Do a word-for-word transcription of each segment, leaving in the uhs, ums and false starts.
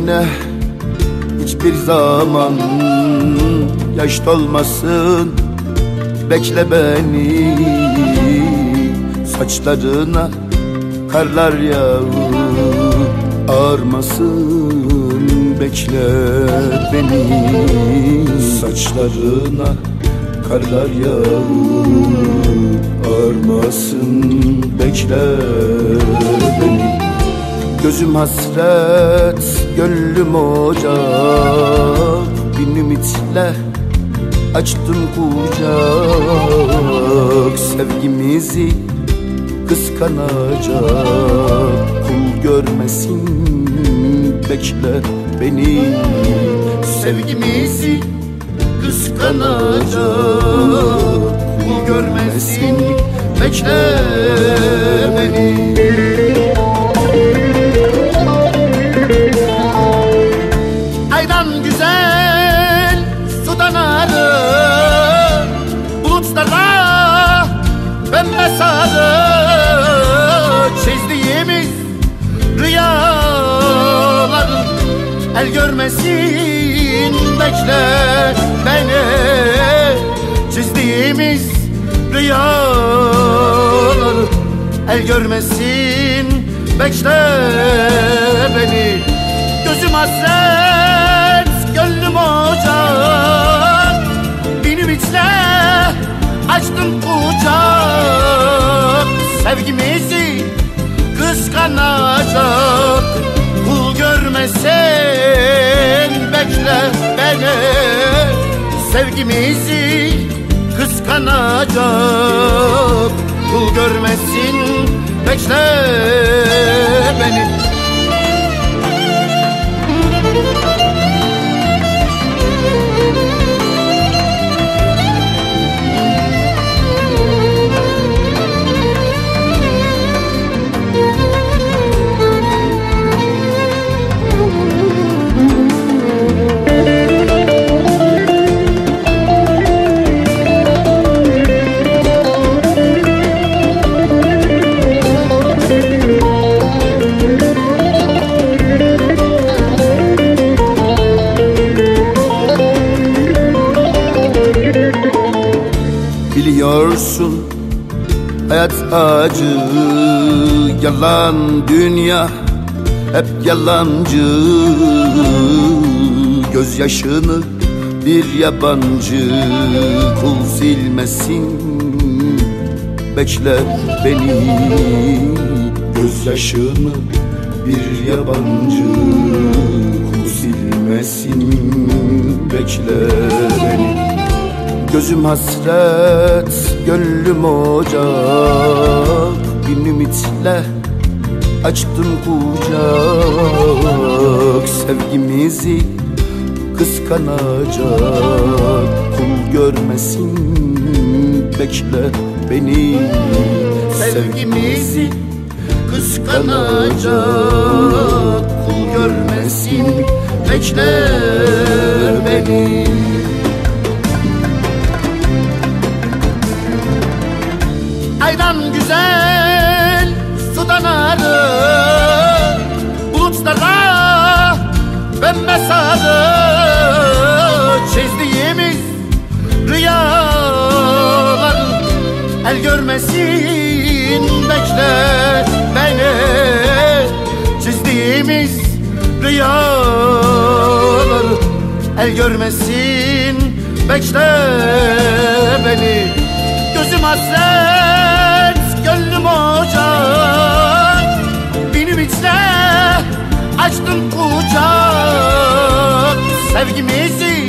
gözlerine hiçbir zaman yaş dolmasın. Bekle beni, saçlarına karlar yağıp ağarmasın. Bekle beni, saçlarına karlar yağıp ağarmasın. Bekle beni. Gözüm hasret, gönlüm ocak. Bin ümitle açtım kucak. Sevgimizi kıskanacak kul görmesin. Bekle beni. Sevgimizi kıskanacak kul görmesin. Bekle beni. Aydan güzel, sudan arı, bulutlarda pembe sarı. Çizdiğimiz rüyaları el görmesin. Bekle beni. Çizdiğimiz rüyaları el görmesin. Bekle beni. Gözüm hasret, gönlüm ocak. Bin ümitle açtım kucak. Sevgimizi kıskanacak kul görmesin. Bekle beni. Sevgimizi kıskanacak kul görmesin. Bekle beni. Biliyorsun hayat acı, yalan dünya hep yalancı. Gözyaşını bir yabancı kul silmesin. Bekle beni. Gözyaşını bir yabancı kul silmesin. Bekle beni. Gözüm hasret, gönlüm ocak. Bin ümitle açtım kucak. Sevgimizi kıskanacak kul görmesin. Bekle beni. Sevgimizi kıskanacak kul görmesin. Bekle beni. Aydan güzel, sudan arı, bulutlarda pembe sarı. Çizdiğimiz rüyaları el görmesin. Bekle beni. Çizdiğimiz rüyaları el görmesin. Bekle beni. Gözüm hasret, gönlüm ocak. Bin ümitle açtım kucak. Sevgimizi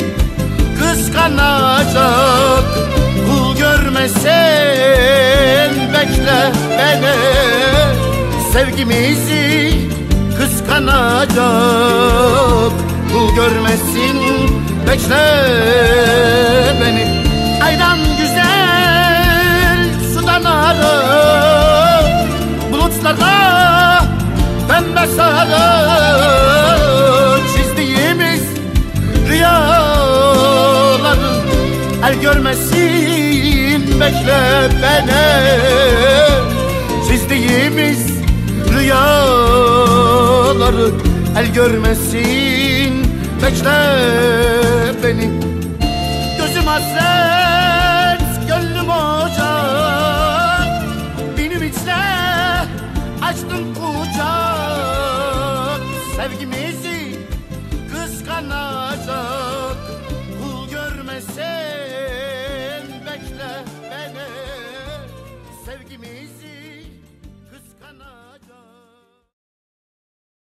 kıskanacak kul görmesin. Bekle beni. Sevgimizi kıskanacak kul görmesin. Bekle beni. Aydan güzel, sudan arı, bulutlarda pembe sarı. Çizdiğimiz rüyaları el görmesin. Bekle beni. Çizdiğimiz rüyaları el görmesin, bekle beni. Gözüm hasret, gönlüm ocak, benim içine açtın kucak. Sevgimizi kıskanacak, kul görmesin, bekle beni. Sevgimizi kıskanacak.